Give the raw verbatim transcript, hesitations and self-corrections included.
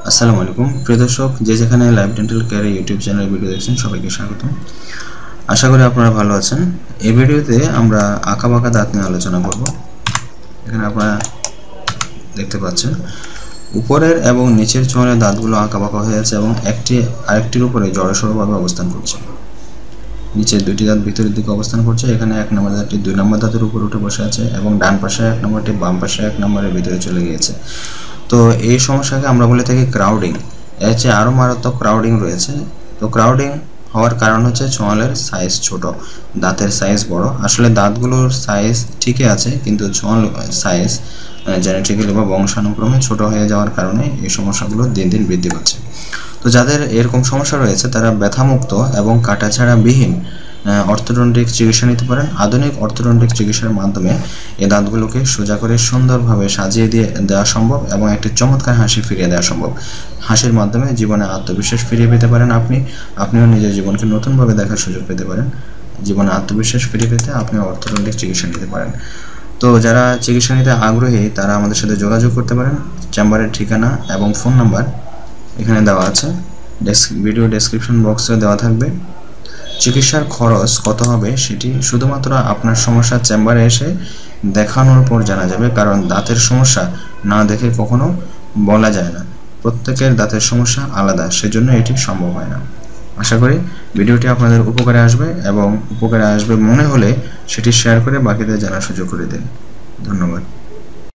আসসালামু আলাইকুম প্রিয় দর্শক, যে যেখানে live dental care YouTube channel video দেখছেন সবাইকে স্বাগতম। আশা করি আপনারা ভালো আছেন। এই ভিডিওতে আমরা আঁকা বাঁকা দাঁত নিয়ে আলোচনা করব। এখানে আপনারা দেখতে পাচ্ছেন উপরের এবং নিচের চোয়ালের দাঁতগুলো আঁকা বাঁকা হয়ে আছে এবং একটি আরেকটির উপরে জড়সড়ভাবে অবস্থান করছে। নিচের দুটি দাঁত ভিতরের দিকে অবস্থান করছে। এখানে এক নম্বর দাঁতটি দুই নম্বর দাঁতের উপর উঠে বসে আছে এবং ডান পাশে এক নম্বরটি বাম পাশে এক নম্বরের ভিতরে চলে গিয়েছে। তো এই সমস্যাকে আমরা বলে থাকি ক্রাউডিং। এর চেয়ে আরও মারাত্মক ক্রাউডিং রয়েছে। তো ক্রাউডিং হওয়ার কারণ হচ্ছে চোয়ালের সাইজ ছোট, দাঁতের সাইজ বড়। আসলে দাঁতগুলোর সাইজ ঠিকই আছে, কিন্তু চোয়াল সাইজ জেনেটিক্যালি বা বংশানুক্রমে ছোট হয়ে যাওয়ার কারণে এই সমস্যাগুলো দিন দিন বৃদ্ধি পাচ্ছে। তো যাদের এরকম সমস্যা রয়েছে তারা ব্যথামুক্ত এবং কাটাছাড়া বিহীন অর্থোডন্টিক চিকিৎসা নিতে পারেন। আধুনিক অর্থোডন্টিক চিকিৎসার মাধ্যমে এই দাঁতগুলোকে সোজা করে সুন্দরভাবে সাজিয়ে দিয়ে দেওয়া সম্ভব এবং একটি চমৎকার হাসি ফিরিয়ে দেওয়া সম্ভব। হাসির মাধ্যমে জীবনে আত্মবিশ্বাস ফিরিয়ে পেতে পারেন আপনি। আপনিও নিজের জীবনকে নতুনভাবে দেখার সুযোগ পেতে পারেন। জীবনে আত্মবিশ্বাস ফিরে পেতে আপনি অর্থোডন্টিক চিকিৎসা নিতে পারেন। তো যারা চিকিৎসা নিতে আগ্রহী তারা আমাদের সাথে যোগাযোগ করতে পারেন। চেম্বারের ঠিকানা এবং ফোন নাম্বার এখানে দেওয়া আছে, ভিডিও ডেসক্রিপশন বক্সে দেওয়া থাকবে। চিকিৎসার খরচ কত হবে সেটি শুধুমাত্র আপনার সমস্যা চেম্বারে এসে দেখানোর পর জানা যাবে, কারণ দাঁতের সমস্যা না দেখে কখনো বলা যায় না। প্রত্যেকের দাঁতের সমস্যা আলাদা, সেজন্য এটি সম্ভব হয় না। আশা করি ভিডিওটি আপনাদের উপকারে আসবে এবং উপকারে আসবে মনে হলে সেটি শেয়ার করে বাকিদের জানার সুযোগ করে দিন। ধন্যবাদ।